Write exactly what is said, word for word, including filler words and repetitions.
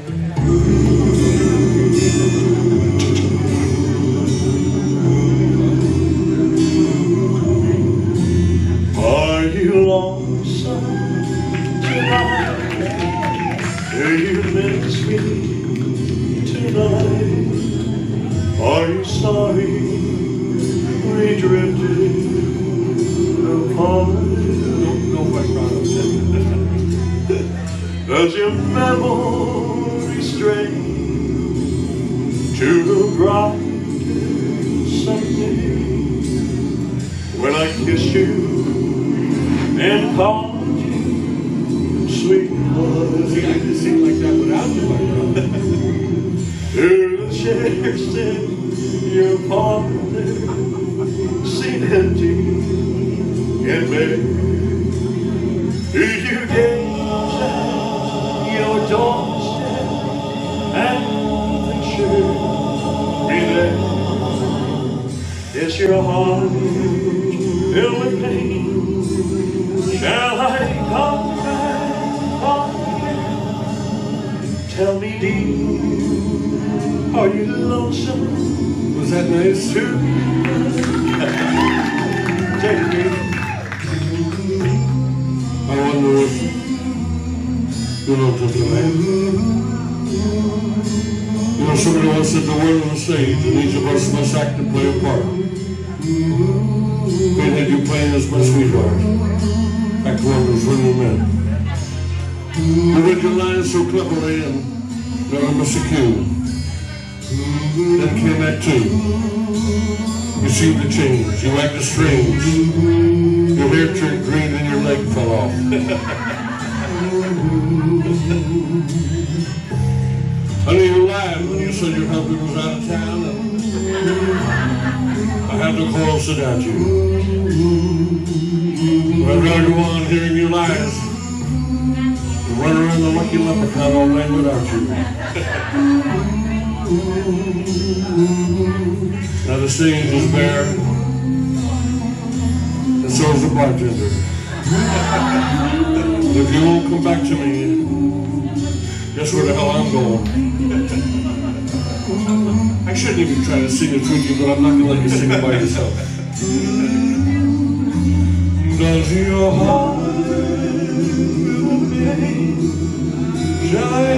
Are you lonesome tonight? Do you miss me tonight? Are you sorry we drifted apart? Does your memory stray to the bright Sunday when I kissed you and called you sweetheart? See, I can sing like that without the background. To the chairs in your parlor seem empty and bare. Do you gaze at your doorstep and picture me there? Is your heart filled with pain? Shall I come back home again? Tell me, dear, are you lonesome? Was that nice? Too? Take me. I wonder if you know something, man. You know, somebody once said the word on the stage, and each of us must act to play a part. Being that you playing as my sweetheart, act wonders when we met. You read your lines so cleverly and never missed a cue. Then came Act Two. You seemed to change, you acted strange. Your hair turned green and your leg fell off. Honey, you lied when you said your husband was out of town, and I had to call and sedate you. But I'd rather go on hearing your lies than run around the lucky leprechaun all night without you. Now the stage is bare, and so is the bartender. If you won't come back to me, guess where the hell I'm going. I shouldn't even try to sing it with you, but I'm not going to let you sing it by yourself. Does your heart feel pain? Shall I